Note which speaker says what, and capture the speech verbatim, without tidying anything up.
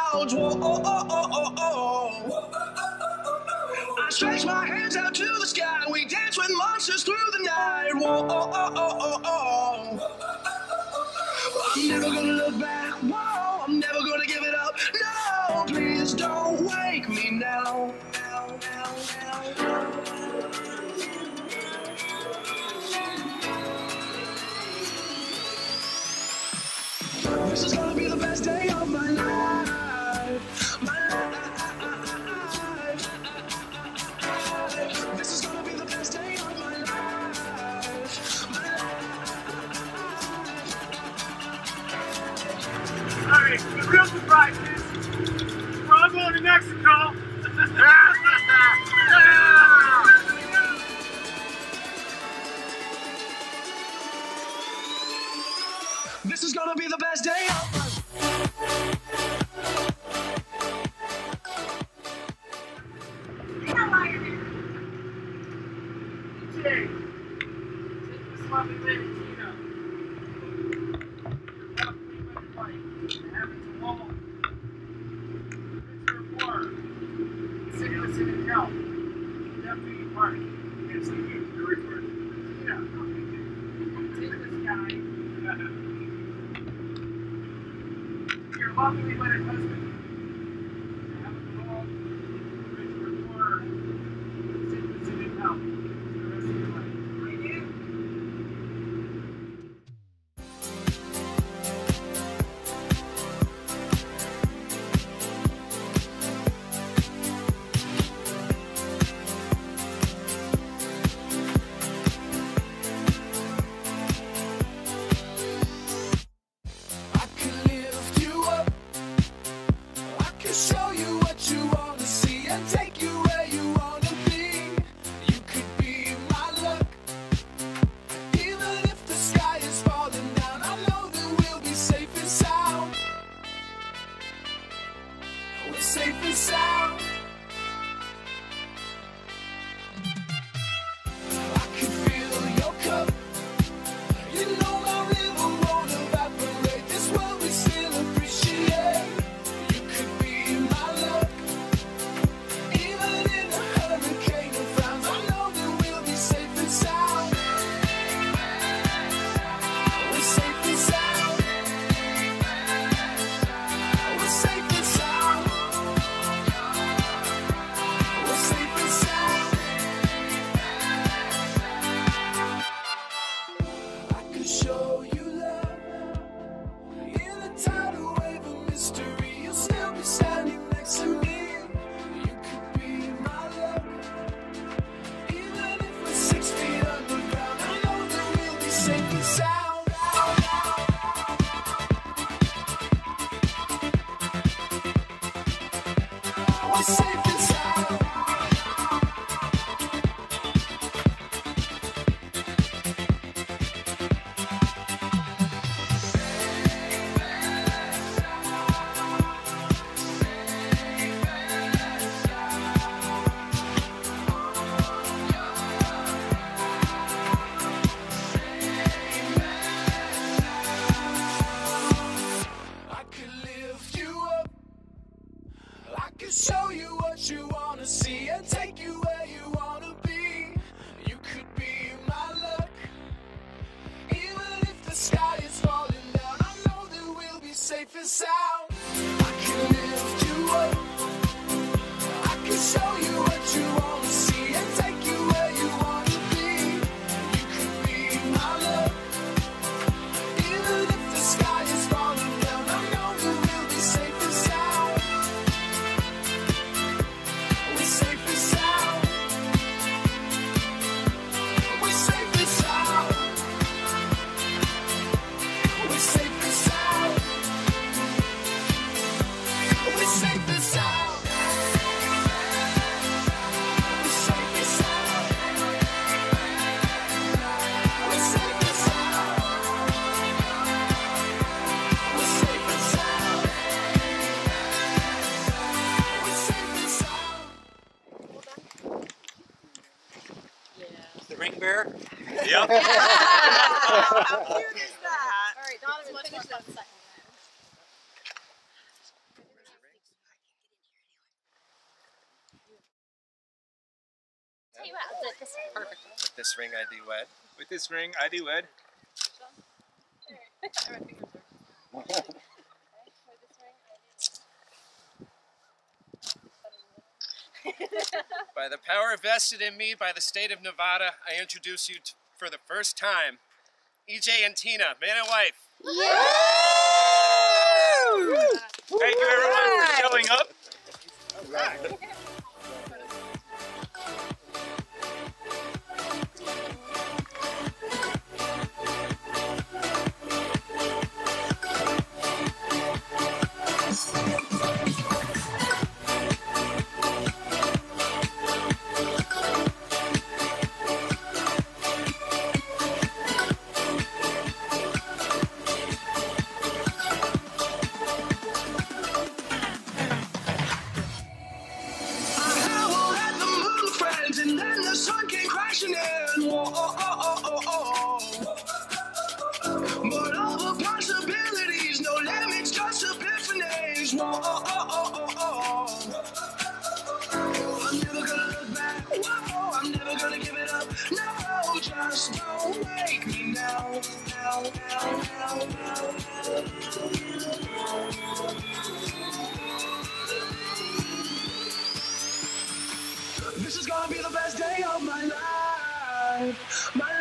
Speaker 1: clouds. Whoa, oh, oh, oh, oh, oh. I stretch my hands out to the sky. We dance with monsters through the night. Whoa, oh, oh, oh, oh, oh. I'm never gonna look back. Whoa, I'm never gonna give it up. No, please don't wake me now. Now, now, now, now. This is gonna be the best day of my life. My life. This is gonna be the best day of my life. My life.
Speaker 2: Alright, the real surprise is we're all going to Mexico.
Speaker 1: This is gonna be the best day of my life.
Speaker 2: Today, this lovely lady, Tina, about three minute fight, and having to wall. Picture of war, sickness and health, death to eat party. Yes, you do, the report. Yeah, no, we do. Take this guy. Your lovely wedded husband, having to wall, picture of war, sickness and health.
Speaker 1: Safe and sound. I can feel your cup. You know my river won't evaporate. This world we still appreciate. You could be my luck. Even in a hurricane of frowns, I know that we'll be safe and sound. We're safe and sound. We're safe and sound. Show you love in a tidal wave of mystery. You'll still be standing next to me. You could be my luck. Even if we're six feet underground, I know that we'll be safe and sound. We're safe and sound. Show you what you wanna see and take you where you wanna be. You could be my luck. Even if the sky is falling down, I know that we'll be safe and sound. I can lift you up. I can show you what you wanna see and take you where you wanna be. You could be my luck. Even if the sky is falling down, I know that we'll be safe and sound. Safe and sound. We're safe and sound. We're safe and sound. We're safe and sound. We're safe and sound. We're safe and sound. We're safe and sound. We're safe and sound.
Speaker 3: The ring bearer?
Speaker 4: Yep.
Speaker 5: How weird is that? All right, Donovan, finish that second. tell you what, I'll do it this way. Perfect.
Speaker 4: With this ring I thee wed.
Speaker 6: With this ring, I do wed.
Speaker 4: By the power vested in me by the state of Nevada, I introduce you to, for the first time, E J and Tina, man and wife.
Speaker 5: Yeah!
Speaker 6: Thank you everyone for showing up.
Speaker 1: And then the sun came crashing in. Whoa, oh, oh, oh, oh, oh. But all the possibilities, no limits, just epiphanies. Whoa, oh, oh, oh, oh, oh. I'm never gonna look back. Whoa, I'm never gonna give it up. No, just don't wake me now. Now, now, now, now, This is gonna be the best day of my life. My